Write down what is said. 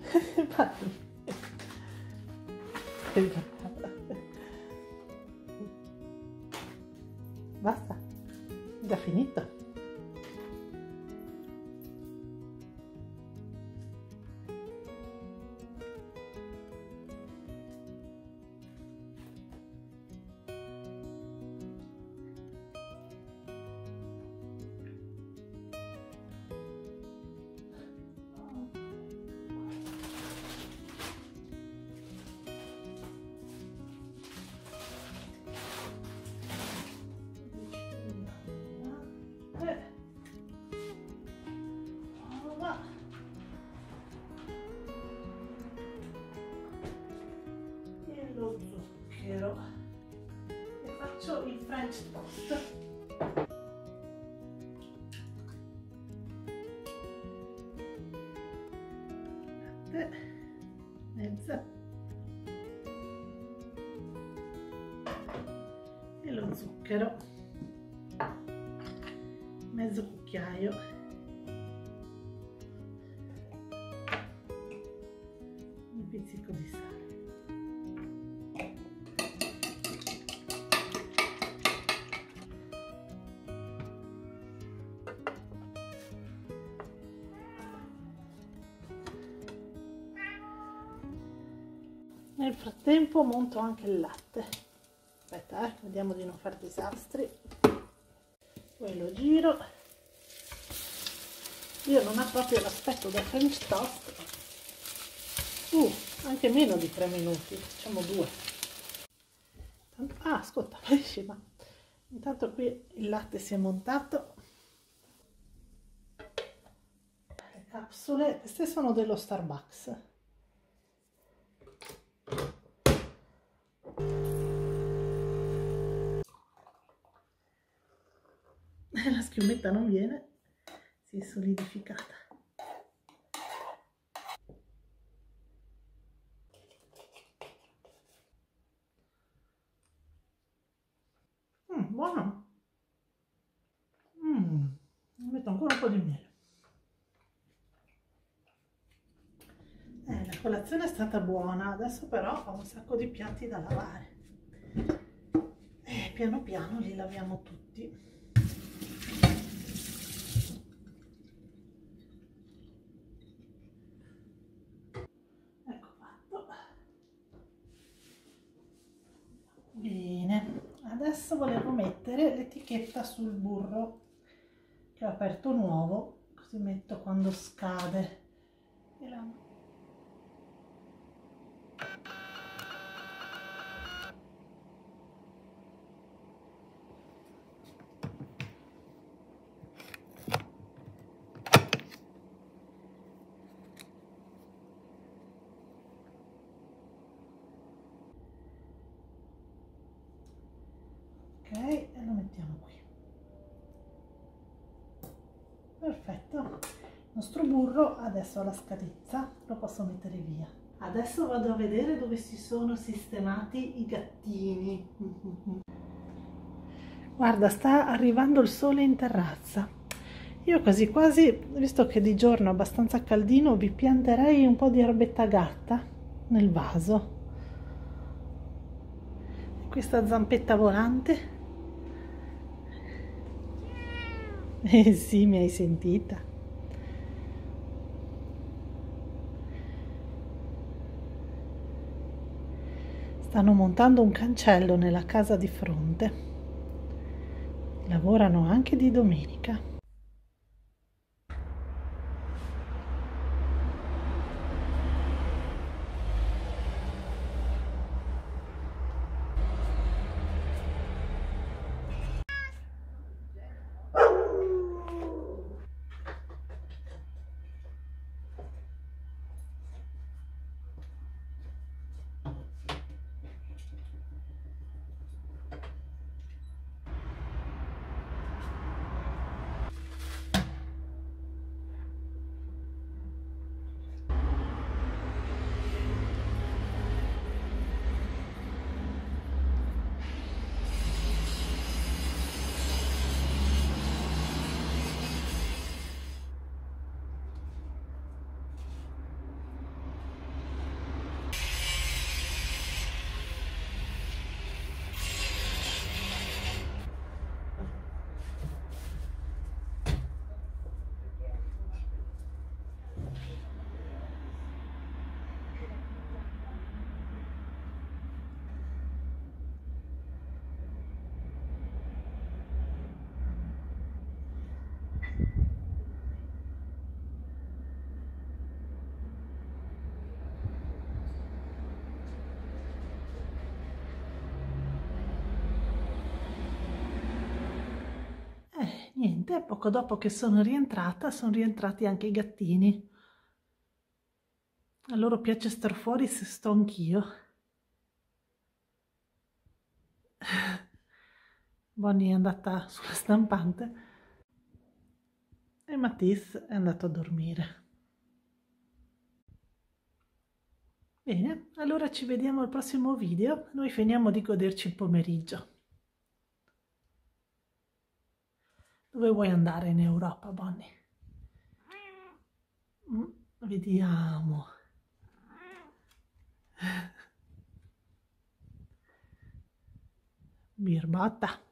Basta, già finito. E lo zucchero e faccio il French toast. Latte, mezza e lo zucchero, mezzo cucchiaio, un pizzico di sale. Nel frattempo monto anche il latte. Aspetta, vediamo di non fare disastri. Poi lo giro. Io non ha proprio l'aspetto da French toast. Anche meno di 3 minuti, facciamo 2. Ah, ascolta, ma intanto qui il latte si è montato. Le capsule, queste sono dello Starbucks. La schiumetta non viene, si è solidificata. Buono. Metto ancora un po' di miele. La colazione è stata buona, adesso però ho un sacco di piatti da lavare. Piano piano li laviamo tutti. Ecco fatto. Bene, adesso volevo mettere l'etichetta sul burro che ho aperto nuovo, così metto quando scade. Ok, e lo mettiamo qui. Perfetto, il nostro burro adesso ha la scadenza, lo posso mettere via. Adesso vado a vedere dove si sono sistemati i gattini. Guarda, sta arrivando il sole in terrazza. Io quasi quasi, visto che di giorno è abbastanza caldino, vi pianterei un po' di erbetta gatta nel vaso. Questa zampetta volante. Eh sì, mi hai sentita. Stanno montando un cancello nella casa di fronte. Lavorano anche di domenica. Niente, poco dopo che sono rientrata, sono rientrati anche i gattini. A loro piace star fuori se sto anch'io. Bonnie è andata sulla stampante e Matisse è andato a dormire. Bene, allora ci vediamo al prossimo video. Noi finiamo di goderci il pomeriggio. Dove vuoi andare in Europa, Bonnie? Vediamo. Birbotta.